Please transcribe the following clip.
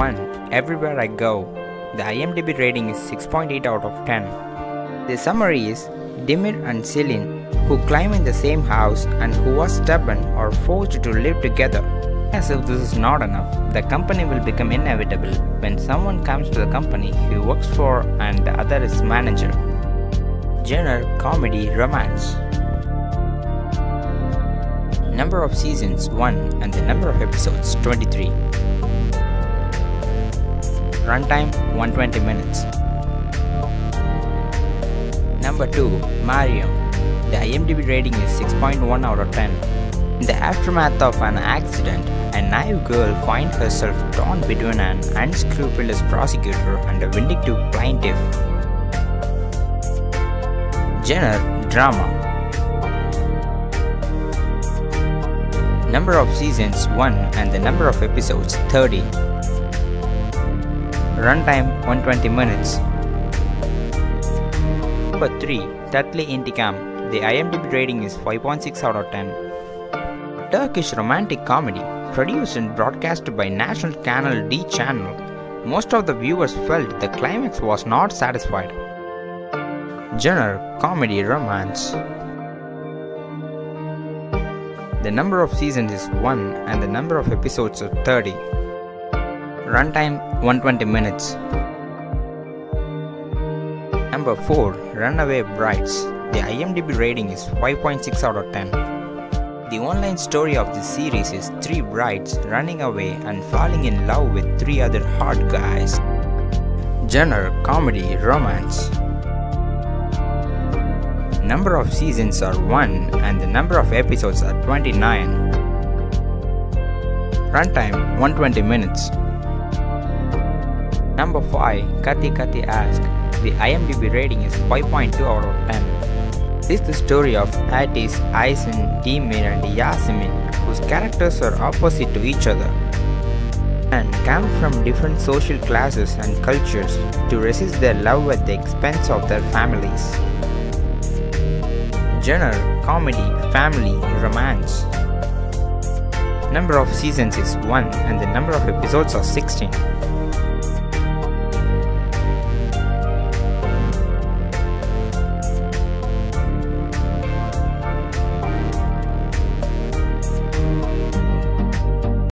1. Everywhere I Go. The IMDb rating is 6.8 out of 10. The summary is Dimir and Celine, who climb in the same house and who are stubborn or forced to live together. As if this is not enough, the company will become inevitable when someone comes to the company he works for and the other is manager. Genre comedy romance. Number of seasons 1 and the number of episodes 23. Runtime 120 minutes. Number 2. Mariam. The IMDb rating is 6.1 out of 10. In the aftermath of an accident, a naive girl finds herself torn between an unscrupulous prosecutor and a vindictive plaintiff. Genre drama. Number of seasons 1 and the number of episodes 30. Runtime 120 minutes. Number 3. Tatlı İntikam. The IMDb rating is 5.6 out of 10. Turkish romantic comedy, produced and broadcast by National Channel D channel. Most of the viewers felt the climax was not satisfied. Genre comedy romance. The number of seasons is 1 and the number of episodes is 30. Runtime 120 minutes. Number 4. Runaway Brides. The IMDb rating is 5.6 out of 10. The online story of this series is 3 brides running away and falling in love with 3 other hot guys. Genre comedy romance. Number of seasons are 1 and the number of episodes are 29. Runtime 120 minutes. Number 5. Kati Kati Ask. The IMDb rating is 5.2 out of 10. This is the story of Atis, Aysin, Demir and Yasemin, whose characters are opposite to each other and come from different social classes and cultures to resist their love at the expense of their families. Genre comedy, family, romance. Number of seasons is 1 and the number of episodes are 16.